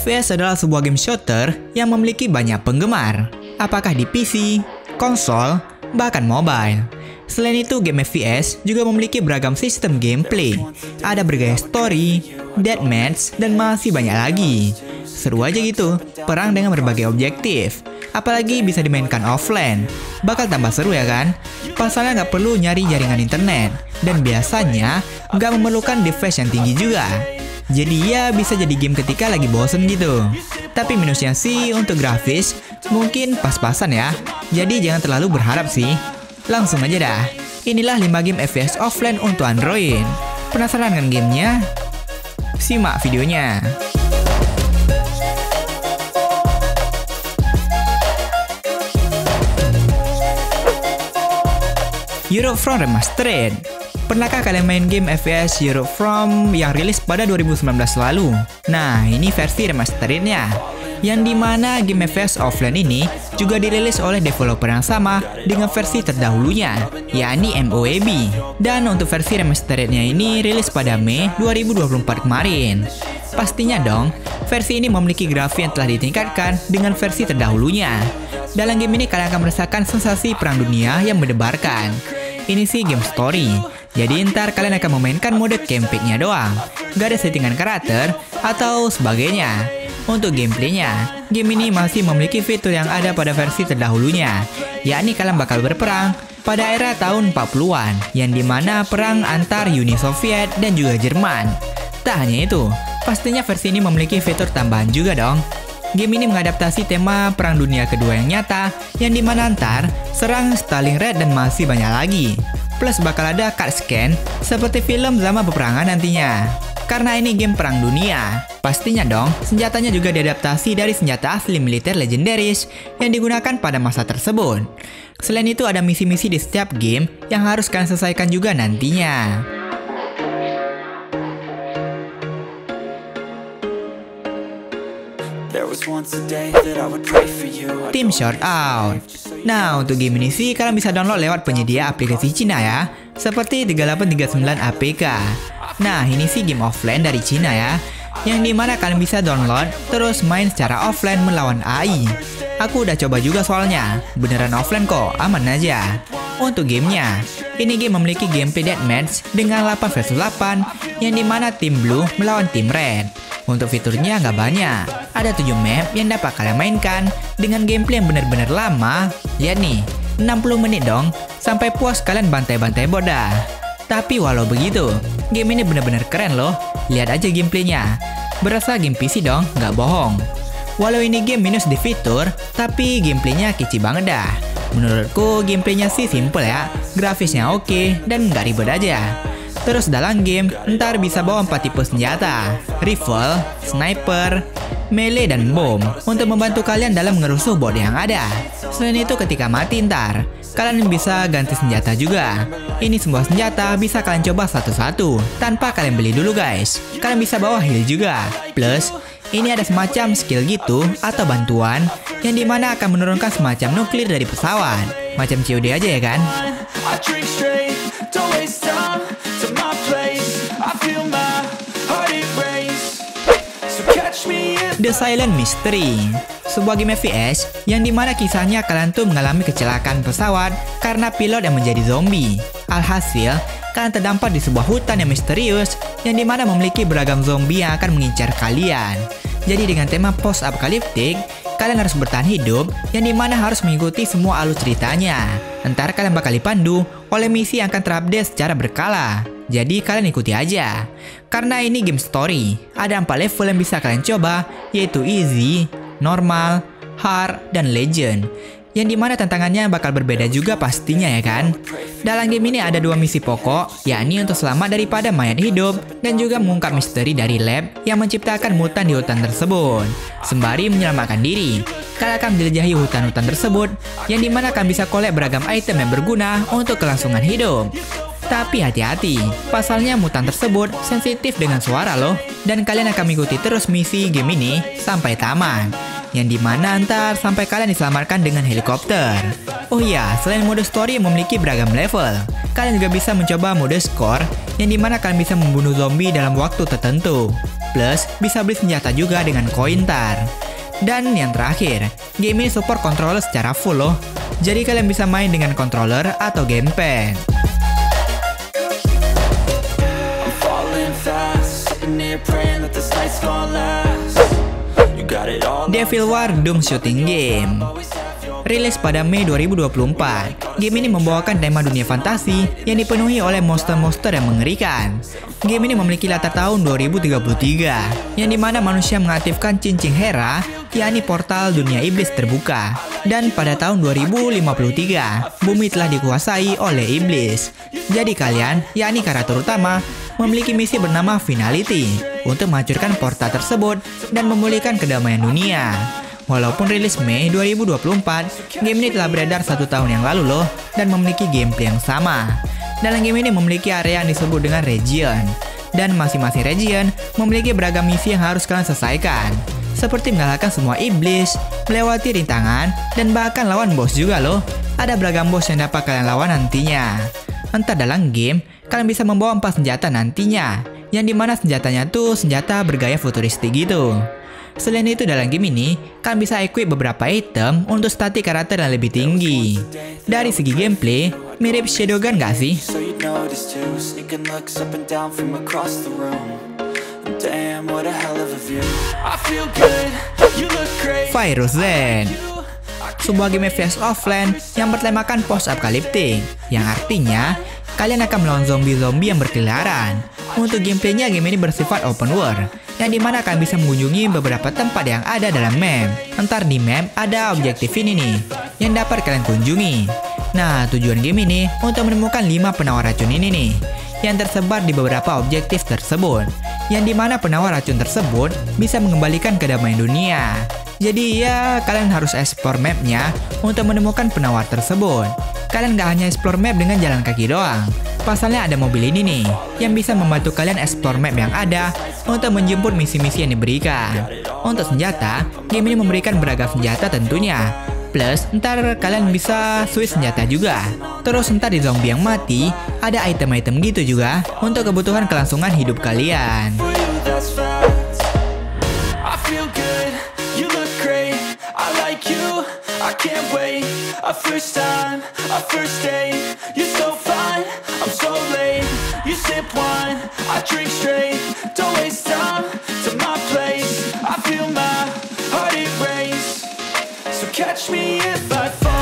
FPS adalah sebuah game shooter yang memiliki banyak penggemar, apakah di PC, konsol, bahkan mobile. Selain itu, game FPS juga memiliki beragam sistem gameplay. Ada bergaya story, deathmatch, dan masih banyak lagi. Seru aja gitu, perang dengan berbagai objektif. Apalagi bisa dimainkan offline. Bakal tambah seru ya kan? Pasalnya nggak perlu nyari jaringan internet. Dan biasanya nggak memerlukan device yang tinggi juga. Jadi ya bisa jadi game ketika lagi bosen gitu. Tapi minusnya sih untuk grafis mungkin pas-pasan ya. Jadi jangan terlalu berharap sih. Langsung aja dah. Inilah 5 game FPS offline untuk Android. Penasaran kan gamenya? Simak videonya. Europe From Remastered. Pernahkah kalian main game FPS Europe From yang rilis pada 2019 lalu? Nah, ini versi remasterednya. Yang dimana game FPS offline ini juga dirilis oleh developer yang sama dengan versi terdahulunya, yakni MOAB. Dan untuk versi remasterednya ini rilis pada Mei 2024 kemarin. Pastinya dong, versi ini memiliki grafik yang telah ditingkatkan dengan versi terdahulunya. Dalam game ini kalian akan merasakan sensasi perang dunia yang mendebarkan. Ini sih game story, jadi ntar kalian akan memainkan mode campaign-nya doang. Gak ada settingan karakter atau sebagainya. Untuk gameplaynya, game ini masih memiliki fitur yang ada pada versi terdahulunya, yakni kalian bakal berperang pada era tahun 40-an, yang dimana perang antar Uni Soviet dan juga Jerman. Tak hanya itu, pastinya versi ini memiliki fitur tambahan juga dong. Game ini mengadaptasi tema Perang Dunia Kedua yang nyata, yang dimana ntar serang Stalingrad dan masih banyak lagi. Plus bakal ada card scan seperti film zaman peperangan nantinya. Karena ini game perang dunia, pastinya dong senjatanya juga diadaptasi dari senjata asli militer legendaris yang digunakan pada masa tersebut. Selain itu ada misi-misi di setiap game yang harus kalian selesaikan juga nantinya. Team Shootout. Nah, untuk game ini sih kalian bisa download lewat penyedia aplikasi Cina ya, seperti 3839 APK. Nah, ini sih game offline dari Cina ya, yang dimana kalian bisa download terus main secara offline melawan AI. Aku udah coba juga soalnya, beneran offline kok, aman aja. Untuk gamenya, ini game memiliki gameplay deathmatch dengan 8 versus 8, yang dimana tim Blue melawan tim Red. Untuk fiturnya nggak banyak, ada 7 map yang dapat kalian mainkan dengan gameplay yang benar-benar lama, yakni 60 menit dong, sampai puas kalian bantai-bantai bot dah. Tapi walau begitu, game ini benar-benar keren loh, lihat aja gameplaynya. Berasa game PC dong, nggak bohong. Walau ini game minus di fitur, tapi gameplaynya kece banget dah. Menurutku gameplaynya sih simple ya, grafisnya oke, dan nggak ribet aja. Terus dalam game, ntar bisa bawa 4 tipe senjata, rifle, sniper, melee, dan bom untuk membantu kalian dalam ngerusuh bot yang ada. Selain itu ketika mati ntar, kalian bisa ganti senjata juga. Ini semua senjata bisa kalian coba satu-satu, tanpa kalian beli dulu guys. Kalian bisa bawa heal juga. Plus, ini ada semacam skill gitu atau bantuan, yang dimana akan menurunkan semacam nuklir dari pesawat. Macam COD aja ya kan? The Silent Mystery, sebuah game FPS yang dimana kisahnya kalian tuh mengalami kecelakaan pesawat karena pilot yang menjadi zombie. Alhasil, kalian terdampar di sebuah hutan yang misterius yang dimana memiliki beragam zombie yang akan mengincar kalian. Jadi dengan tema post-apokaliptik, kalian harus bertahan hidup yang dimana harus mengikuti semua alur ceritanya. Ntar kalian bakal dipandu oleh misi yang akan terupdate secara berkala. Jadi kalian ikuti aja. Karena ini game story, ada 4 level yang bisa kalian coba, yaitu easy, normal, hard, dan legend. Yang dimana tantangannya bakal berbeda juga pastinya ya kan. Dalam game ini ada 2 misi pokok, yakni untuk selamat daripada mayat hidup dan juga mengungkap misteri dari lab yang menciptakan mutan di hutan tersebut. Sembari menyelamatkan diri, kalian akan menjelajahi hutan-hutan tersebut, yang dimana kalian bisa collect beragam item yang berguna untuk kelangsungan hidup. Tapi hati-hati, pasalnya mutan tersebut sensitif dengan suara loh, dan kalian akan mengikuti terus misi game ini sampai tamat, yang dimana ntar sampai kalian diselamatkan dengan helikopter. Oh iya, selain mode story yang memiliki beragam level, kalian juga bisa mencoba mode score, yang dimana kalian bisa membunuh zombie dalam waktu tertentu. Plus, bisa beli senjata juga dengan koin tar. Dan yang terakhir, game ini support controller secara full loh. Jadi kalian bisa main dengan controller atau gamepad. Devil War Doom Shooting Game rilis pada Mei 2024. Game ini membawakan tema dunia fantasi yang dipenuhi oleh monster-monster yang mengerikan. Game ini memiliki latar tahun 2033, yang dimana manusia mengaktifkan cincin Hera, yakni portal dunia iblis terbuka. Dan pada tahun 2053, bumi telah dikuasai oleh iblis. Jadi kalian, yakni karakter utama, memiliki misi bernama Finality untuk menghancurkan portal tersebut dan memulihkan kedamaian dunia. Walaupun rilis Mei 2024, game ini telah beredar 1 tahun yang lalu loh, dan memiliki gameplay yang sama. Dalam game ini memiliki area yang disebut dengan region, dan masing-masing region memiliki beragam misi yang harus kalian selesaikan, seperti mengalahkan semua iblis, melewati rintangan, dan bahkan lawan boss juga loh. Ada beragam boss yang dapat kalian lawan nantinya. Entar dalam game, kalian bisa membawa 4 senjata nantinya, yang dimana senjatanya tuh senjata bergaya futuristik gitu. Selain itu dalam game ini, kalian bisa equip beberapa item untuk statik karakter yang lebih tinggi. Dari segi gameplay, mirip Shadowgun gak sih? Virus Z, sebuah game FPS offline yang bertemakan post-apocalyptic, yang artinya kalian akan melawan zombie-zombie yang berkeliaran. Untuk gameplaynya, game ini bersifat open world, yang dimana kalian bisa mengunjungi beberapa tempat yang ada dalam map. Entar di map ada objektif ini nih, yang dapat kalian kunjungi. Nah, tujuan game ini untuk menemukan 5 penawar racun ini nih, yang tersebar di beberapa objektif tersebut, yang dimana penawar racun tersebut bisa mengembalikan kedamaian dunia. Jadi ya, kalian harus explore mapnya untuk menemukan penawar tersebut. Kalian gak hanya explore map dengan jalan kaki doang. Pasalnya ada mobil ini nih, yang bisa membantu kalian explore map yang ada untuk menjemput misi-misi yang diberikan. Untuk senjata, game ini memberikan beragam senjata tentunya. Plus, ntar kalian bisa switch senjata juga. Terus ntar di zombie yang mati, ada item-item gitu juga untuk kebutuhan kelangsungan hidup kalian. I can't wait, a first time, a first date. You're so fine, I'm so late. You sip wine, I drink straight. Don't waste time to my place. I feel my heart erase. So catch me if I fall.